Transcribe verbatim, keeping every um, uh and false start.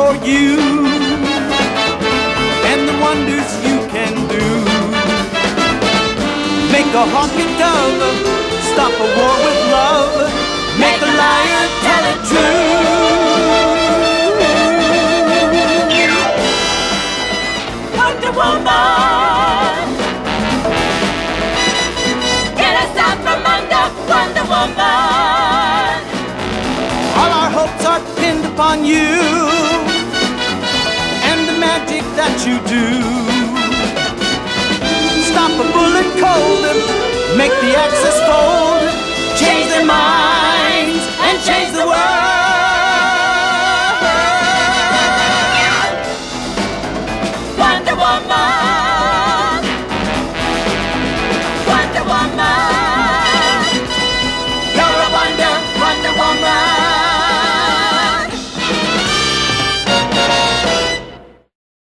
for you and the wonders you can do. Make a hawking dove, stop a war with love, make a liar tell it true. Wonder Woman, get us out from under, Wonder Woman. All our hopes are pinned upon you and the magic that you do. Stop a bullet cold, make the axis fold,